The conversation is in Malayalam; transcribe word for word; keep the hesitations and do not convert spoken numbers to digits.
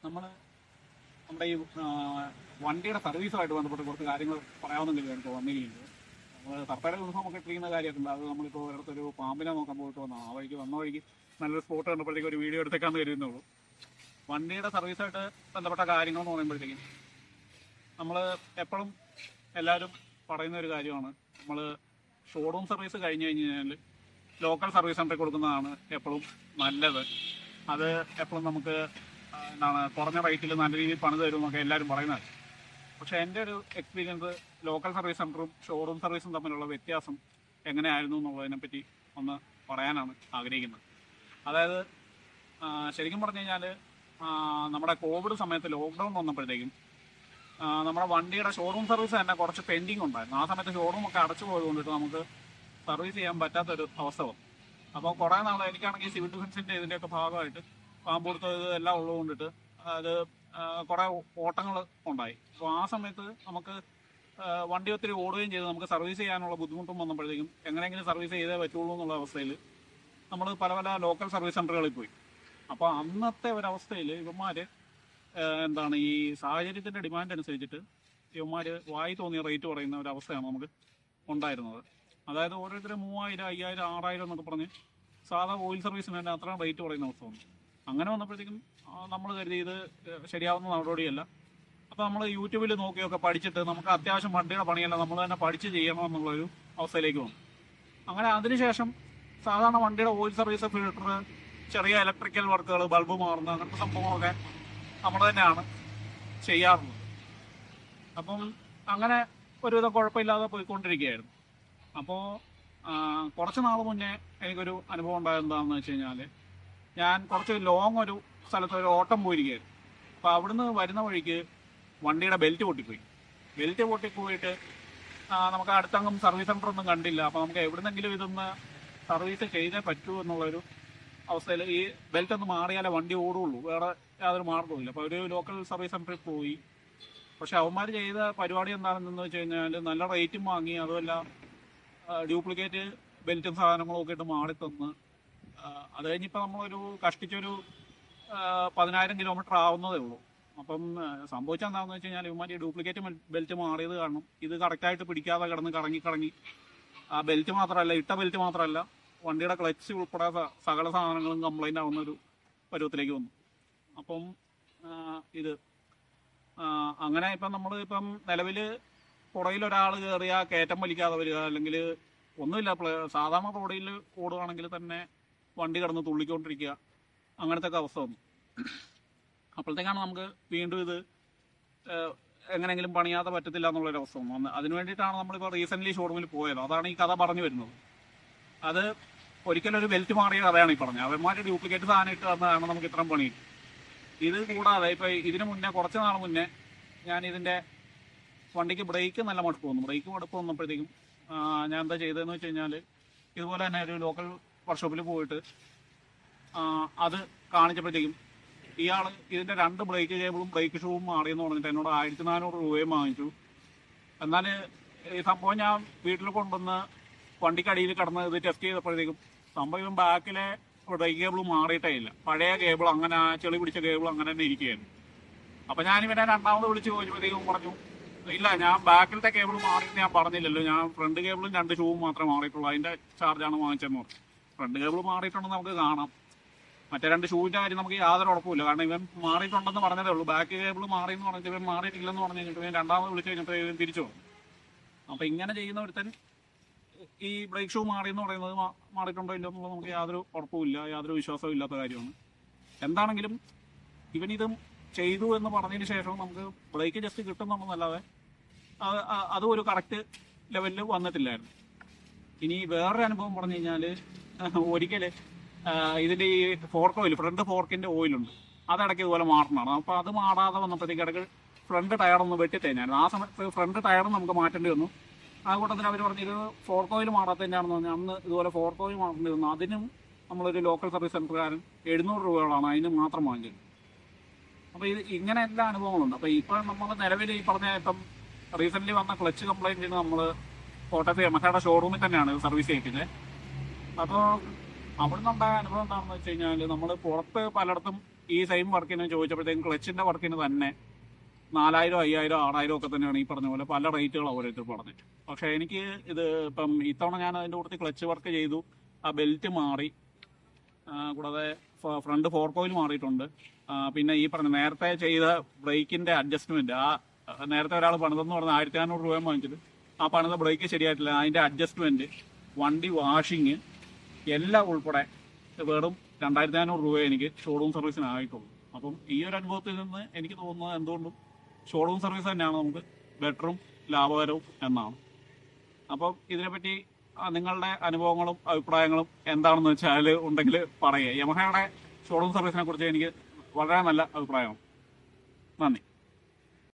നമ്മൾ നമ്മുടെ ഈ വണ്ടിയുടെ സർവീസുമായിട്ട് ബന്ധപ്പെട്ട് കുറച്ച് കാര്യങ്ങൾ പറയാമെന്നെങ്കിലും എനിക്ക് വന്നിരിക്കുന്നത്. നമ്മൾ സർക്കാർ യൂണിഫോം ഒക്കെ ഇട്ടിരിക്കുന്ന കാര്യമൊക്കെ ഉണ്ട്. അത് നമ്മളിപ്പോൾ ഒരിടത്തൊരു പാമ്പിനെ നോക്കാൻ പോയിട്ട് വന്നതാണ്. ആ വഴിക്ക് വന്ന വഴിക്ക് നല്ലൊരു സ്പോട്ട് കണ്ടപ്പോഴത്തേക്ക് ഒരു വീഡിയോ എടുത്തേക്കാന്ന് കരുതുന്നുള്ളൂ. വണ്ടിയുടെ സർവീസായിട്ട് ബന്ധപ്പെട്ട കാര്യങ്ങൾ എന്ന് പറയുമ്പോഴത്തേക്കും നമ്മൾ എപ്പോഴും എല്ലാവരും പറയുന്ന ഒരു കാര്യമാണ്, നമ്മൾ ഷോറൂം സർവീസ് കഴിഞ്ഞ് കഴിഞ്ഞ് കഴിഞ്ഞാൽ ലോക്കൽ സർവീസ് സെൻ്ററിൽ കൊടുക്കുന്നതാണ് എപ്പോഴും നല്ലത്. അത് എപ്പോഴും നമുക്ക് എന്താണ് കുറഞ്ഞ റേറ്റിൽ നല്ല രീതിയിൽ പണിത് തരും എന്നൊക്കെ എല്ലാവരും പറയുന്നത്. പക്ഷേ എൻ്റെ ഒരു എക്സ്പീരിയൻസ് ലോക്കൽ സർവീസ് സെൻ്ററും ഷോറൂം സർവീസും തമ്മിലുള്ള വ്യത്യാസം എങ്ങനെയായിരുന്നു എന്നുള്ളതിനെപ്പറ്റി ഒന്ന് പറയാനാണ് ആഗ്രഹിക്കുന്നത്. അതായത് ശരിക്കും പറഞ്ഞു കഴിഞ്ഞാൽ നമ്മുടെ കോവിഡ് സമയത്ത് ലോക്ക്ഡൗൺ വന്നപ്പോഴത്തേക്കും നമ്മുടെ വണ്ടിയുടെ ഷോറൂം സർവീസ് തന്നെ കുറച്ച് പെൻഡിങ് ഉണ്ടായിരുന്നു. ആ സമയത്ത് ഷോറൂം ഒക്കെ അടച്ചു പോയത് കൊണ്ടിട്ട് നമുക്ക് സർവീസ് ചെയ്യാൻ പറ്റാത്തൊരു അവസ്ഥ വന്നു. അപ്പോൾ കുറേ നാൾ എനിക്കാണെങ്കിൽ സിവിൽ ഡിഫൻസിൻ്റെ ഇതിൻ്റെയൊക്കെ ഭാഗമായിട്ട് പാമ്പൂർത്ത് എല്ലാം ഉള്ളത് കൊണ്ടിട്ട് അത് കുറേ ഓട്ടങ്ങൾ ഉണ്ടായി. അപ്പോൾ ആ സമയത്ത് നമുക്ക് വണ്ടി ഒത്തിരി ഓടുകയും ചെയ്ത് നമുക്ക് സർവീസ് ചെയ്യാനുള്ള ബുദ്ധിമുട്ടും വന്നപ്പോഴത്തേക്കും എങ്ങനെയെങ്കിലും സർവീസ് ചെയ്തേ പറ്റുള്ളൂ എന്നുള്ള അവസ്ഥയിൽ നമ്മൾ പല പല ലോക്കൽ സർവീസ് സെൻ്ററുകളിൽ പോയി. അപ്പോൾ അന്നത്തെ ഒരവസ്ഥയിൽ ഇവന്മാർ എന്താണ് ഈ സാഹചര്യത്തിൻ്റെ ഡിമാൻഡ് അനുസരിച്ചിട്ട് ഇവന്മാർ വായി തോന്നിയ റേറ്റ് പറയുന്ന ഒരവസ്ഥയാണ് നമുക്ക് ഉണ്ടായിരുന്നത്. അതായത് ഓരോരുത്തരും മൂവായിരം അയ്യായിരം ആറായിരം എന്നൊക്കെ പറഞ്ഞ് സാധാ ഓയിൽ സർവീസിന് തന്നെ അത്രയും റേറ്റ് പറയുന്ന അവസ്ഥ വന്നു. അങ്ങനെ വന്നപ്പോഴത്തേക്കും നമ്മൾ കരുതി ഇത് ശരിയാവുന്ന നടപടിയല്ല. അപ്പോൾ നമ്മൾ യൂട്യൂബിൽ നോക്കിയൊക്കെ പഠിച്ചിട്ട് നമുക്ക് അത്യാവശ്യം വണ്ടിയുടെ പണിയല്ല നമ്മൾ തന്നെ പഠിച്ച് ചെയ്യണം എന്നുള്ളൊരു അവസ്ഥയിലേക്ക് വന്നു. അങ്ങനെ അതിനുശേഷം സാധാരണ വണ്ടിയുടെ ഓയിൽ സർവീസ്, ഫിൽട്ടർ, ചെറിയ ഇലക്ട്രിക്കൽ വർക്കുകൾ, ബൾബ് മാറുന്ന അങ്ങനത്തെ സംഭവങ്ങളൊക്കെ നമ്മൾ തന്നെയാണ് ചെയ്യാറുള്ളത്. അപ്പം അങ്ങനെ ഒരുവിധം കുഴപ്പമില്ലാതെ പോയിക്കൊണ്ടിരിക്കുകയായിരുന്നു. അപ്പോൾ കുറച്ച് നാൾ മുന്നേ എനിക്കൊരു അനുഭവം ഉണ്ടായത് എന്താണെന്ന് വെച്ച് കഴിഞ്ഞാൽ, ഞാൻ കുറച്ച് ലോങ് ഒരു സ്ഥലത്ത് ഒരു ഓട്ടം പോയിരിക്കുകയായിരുന്നു. അപ്പോൾ അവിടുന്ന് വരുന്ന വഴിക്ക് വണ്ടിയുടെ ബെൽറ്റ് പൊട്ടിപ്പോയി. ബെൽറ്റ് പൊട്ടിപ്പോയിട്ട് നമുക്ക് അടുത്തങ്ങും സർവീസ് സെൻ്റർ ഒന്നും കണ്ടില്ല. അപ്പോൾ നമുക്ക് എവിടുന്നെങ്കിലും ഇതൊന്ന് സർവീസ് ചെയ്തേ പറ്റൂ എന്നുള്ളൊരു അവസ്ഥയിൽ ഈ ബെൽറ്റ് ഒന്ന് മാറിയാലേ വണ്ടി ഓടുള്ളൂ, വേറെ യാതൊരു മാർഗ്ഗവുമില്ല. അപ്പോൾ ഒരു ലോക്കൽ സർവീസ് സെൻ്ററിൽ പോയി. പക്ഷെ അവന്മാർ ചെയ്ത പരിപാടി എന്താണെന്ന് വെച്ച് കഴിഞ്ഞാൽ നല്ല റേറ്റും വാങ്ങി, അതുമല്ല ഡ്യൂപ്ലിക്കേറ്റ് ബെൽറ്റും സാധനങ്ങളും ഒക്കെ ഇട്ട് മാറി തന്ന്. അത് കഴിഞ്ഞിപ്പോൾ നമ്മളൊരു കഷ്ടിച്ചൊരു പതിനായിരം കിലോമീറ്റർ ആവുന്നതേ ഉള്ളൂ. അപ്പം സംഭവിച്ചാൽ എന്താണെന്ന് വെച്ച് കഴിഞ്ഞാൽ ഇവന്മാർ ഈ ഡ്യൂപ്ലിക്കേറ്റ് ബെൽറ്റ് മാറിയത് കാരണം ഇത് കറക്റ്റായിട്ട് പിടിക്കാതെ കിടന്ന് കറങ്ങി കറങ്ങി ആ ബെൽറ്റ് മാത്രമല്ല, ഇട്ട ബെൽറ്റ് മാത്രമല്ല, വണ്ടിയുടെ ക്ലച്ച് ഉൾപ്പെടെ സകല സാധനങ്ങളും കംപ്ലൈൻ്റ് ആവുന്ന ഒരു പരുവത്തിലേക്ക് വന്നു. അപ്പം ഇത് അങ്ങനെ ഇപ്പം നമ്മൾ ഇപ്പം നിലവിൽ പുറയിൽ ഒരാൾ കയറിയാൽ കയറ്റം വലിക്കാതെ വരിക, അല്ലെങ്കിൽ ഒന്നുമില്ല, സാധാരണ റോഡിൽ ഓടുകയാണെങ്കിൽ തന്നെ വണ്ടി കിടന്ന് തുള്ളിക്കൊണ്ടിരിക്കുക, അങ്ങനത്തെ ഒക്കെ അവസ്ഥ വന്നു. അപ്പോഴത്തേക്കാണ് നമുക്ക് വീണ്ടും ഇത് എങ്ങനെയെങ്കിലും പണിയാതെ പറ്റത്തില്ല എന്നുള്ളൊരവസ്ഥ വന്നു. അതിന് വേണ്ടിയിട്ടാണ് നമ്മളിപ്പോൾ റീസെൻ്റ്ലി ഷോറൂമിൽ പോയത്. അതാണ് ഈ കഥ പറഞ്ഞു വരുന്നത്. അത് ഒരിക്കലും ഒരു ബെൽറ്റ് മാറിയ കഥയാണ് ഈ പറഞ്ഞത്. അവന്മാർ ഡ്യൂപ്ലിക്കേറ്റ് സാധനം ഇട്ട് തന്നതാണ് നമുക്ക് ഇത്രയും പണി. ഇത് കൂടാതെ ഇപ്പോൾ ഇതിന് മുന്നേ കുറച്ച് നാൾ മുന്നേ ഞാൻ ഇതിൻ്റെ വണ്ടിക്ക് ബ്രേക്ക് നല്ല മടുപ്പ് വന്നു. ബ്രേക്ക് മടുപ്പ് വന്നപ്പോഴത്തേക്കും ഞാൻ എന്താ ചെയ്തതെന്ന് വെച്ച് കഴിഞ്ഞാൽ ഇതുപോലെ തന്നെ ഒരു ലോക്കൽ വർക്ക്ഷോപ്പിൽ പോയിട്ട് അത് കാണിച്ചപ്പോഴത്തേക്കും ഇയാൾ ഇതിൻ്റെ രണ്ട് ബ്രേക്ക് കേബിളും ബ്രേക്ക് ഷൂവും മാറിയെന്ന് പറഞ്ഞിട്ട് എന്നോട് ആയിരത്തി നാനൂറ് രൂപയും വാങ്ങിച്ചു. എന്നാൽ ഈ സംഭവം ഞാൻ വീട്ടിൽ കൊണ്ടുവന്ന് വണ്ടിക്കടിയിൽ കിടന്ന് ഇത് ടെസ്റ്റ് ചെയ്തപ്പോഴത്തേക്കും സംഭവം ബാക്കിലെ ബ്രേക്ക് കേബിൾ മാറിയിട്ടേ ഇല്ല. പഴയ കേബിൾ അങ്ങനെ ചെളി പിടിച്ച കേബിൾ അങ്ങനെ തന്നെ ഇരിക്കുകയായിരുന്നു. അപ്പം ഞാനിവനെ രണ്ടാമത് വിളിച്ച് ചോദിച്ചപ്പോഴത്തേക്കും പറഞ്ഞു, ഇല്ല, ഞാൻ ബാക്കിലത്തെ കേബിൾ മാറിയിട്ട് ഞാൻ പറഞ്ഞില്ലല്ലോ, ഞാൻ ഫ്രണ്ട് കേബിളും രണ്ട് ഷൂവും മാത്രമേ മാറിയിട്ടുള്ളൂ, അതിൻ്റെ ചാർജാണ് വാങ്ങിച്ചതെന്ന് പറഞ്ഞു. ഫ്രണ്ട് കേബിൾ മാറിയിട്ടുണ്ടെന്ന് നമുക്ക് കാണാം, മറ്റേ രണ്ട് ഷൂവിൻ്റെ കാര്യം നമുക്ക് യാതൊരു ഉറപ്പില്ല. കാരണം ഇവൻ മാറിയിട്ടുണ്ടെന്ന് പറഞ്ഞതേ ഉള്ളൂ. ബാക്ക് കേബിൾ മാറിയെന്ന് പറഞ്ഞിട്ട് ഇവൻ മാറിയിട്ടില്ലെന്ന് പറഞ്ഞു കഴിഞ്ഞിട്ട് ഇവൻ രണ്ടാമത് വിളിച്ച് കഴിഞ്ഞിട്ട് ഇവൻ തിരിച്ചു വന്നു. അപ്പം ഇങ്ങനെ ചെയ്യുന്ന ഒരുത്തൻ ഈ ബ്രേക്ക് ഷൂ മാറിയെന്ന് പറയുന്നത് മാറിയിട്ടുണ്ടോ ഇല്ലോ എന്നുള്ളത് നമുക്ക് യാതൊരു ഉറപ്പുമില്ല, യാതൊരു വിശ്വാസവും ഇല്ലാത്ത കാര്യമാണ്. എന്താണെങ്കിലും ഇവനിതും ചെയ്തു എന്ന് പറഞ്ഞതിന് ശേഷം നമുക്ക് ബ്രേക്ക് ജസ്റ്റ് കിട്ടുന്നുണ്ടെന്നല്ലാതെ അതും ഒരു കറക്റ്റ് ലെവലിൽ വന്നിട്ടില്ലായിരുന്നു. ഇനി വേറൊരു അനുഭവം പറഞ്ഞു കഴിഞ്ഞാൽ, ഒരിക്കൽ ഇതിൻ്റെ ഈ ഫോർക്ക് ഓയിൽ, ഫ്രണ്ട് ഫോർക്കിൻ്റെ ഓയിലുണ്ട്, അതിടയ്ക്ക് ഇതുപോലെ മാറണമാണ്. അപ്പോൾ അത് മാറാതെ വന്നപ്പോഴത്തേക്ക് ഇടയ്ക്ക് ഫ്രണ്ട് ടയറൊന്ന് വെട്ടിത്തന്നെയായിരുന്നു. ആ സമയത്ത് ഫ്രണ്ട് ടയറും നമുക്ക് മാറ്റേണ്ടി വന്നു. ആ കൂട്ടത്തിൽ അവർ പറഞ്ഞത് ഫോർക്ക് ഓയിൽ മാറാത്തതിൻ്റെയാണെന്ന് പറഞ്ഞാൽ അന്ന് ഇതുപോലെ ഫോർക്ക് ഓയിൽ മാറേണ്ടി വന്നു. അതിനും നമ്മളൊരു ലോക്കൽ സർവീസ് സെൻ്ററുകാരൻ എഴുന്നൂറ് രൂപയോളാണ് അതിന് മാത്രം വാങ്ങിച്ചത്. അപ്പോൾ ഇത് ഇങ്ങനെ എല്ലാ അനുഭവങ്ങളുണ്ട്. അപ്പോൾ ഇപ്പം നമ്മൾ നിലവിൽ ഈ പറഞ്ഞ ഇപ്പം റീസെൻ്റ്ലി വന്ന ക്ലച്ച് കംപ്ലൈൻറ്റിന് നമ്മൾ കോട്ടയത്ത് യമഹയുടെ ഷോറൂമിൽ തന്നെയാണ് സർവീസ് ചെയ്യിക്കുന്നത്. അപ്പോൾ അവിടെ നിന്നുണ്ടായ അനുഭവം എന്താണെന്ന് വെച്ച് കഴിഞ്ഞാൽ, നമ്മൾ പുറത്ത് പലയിടത്തും ഈ സെയിം വർക്കിന് ചോദിച്ചപ്പോഴത്തേക്കും ക്ലച്ചിന്റെ വർക്കിന് തന്നെ നാലായിരം അയ്യായിരം ആറായിരം ഒക്കെ തന്നെയാണ് ഈ പറഞ്ഞ പോലെ പല റേറ്റുകൾ ഓരോരുത്തർ പറഞ്ഞിട്ട്. പക്ഷെ എനിക്ക് ഇത് ഇപ്പം ഇത്തവണ ഞാൻ അതിൻ്റെ കൂട്ടത്തിൽ ക്ലച്ച് വർക്ക് ചെയ്തു, ആ ബെൽറ്റ് മാറി, കൂടാതെ ഫ്രണ്ട് ഫോർ കോയിൽ മാറിയിട്ടുണ്ട്. പിന്നെ ഈ പറഞ്ഞ നേരത്തെ ചെയ്ത ബ്രേക്കിന്റെ അഡ്ജസ്റ്റ്മെന്റ്, ആ നേരത്തെ ഒരാൾ പണിതെന്ന് പറഞ്ഞ ആയിരത്തി നാനൂറ് രൂപ വാങ്ങിച്ചിട്ട് ആ പണിത ബ്രേക്ക് ശരിയായിട്ടില്ല, അതിന്റെ അഡ്ജസ്റ്റ്മെന്റ്, വണ്ടി വാഷിങ് എല്ലാം ഉൾപ്പെടെ വെറും രണ്ടായിരത്തി നാനൂറ് രൂപ എനിക്ക് ഷോറൂം സർവീസിന് ആയിട്ടുള്ളൂ. അപ്പം ഈ ഒരു അനുഭവത്തിൽ നിന്ന് എനിക്ക് തോന്നുന്നത് എന്തുകൊണ്ടും ഷോറൂം സർവീസ് തന്നെയാണ് നമുക്ക് ബെറ്ററും ലാഭകരവും എന്നാണ്. അപ്പം ഇതിനെപ്പറ്റി നിങ്ങളുടെ അനുഭവങ്ങളും അഭിപ്രായങ്ങളും എന്താണെന്ന് വെച്ചാൽ ഉണ്ടെങ്കിൽ പറയുക. യമഹയുടെ ഷോറൂം സർവീസിനെ കുറിച്ച് എനിക്ക് വളരെ നല്ല അഭിപ്രായമാണ്. നന്ദി.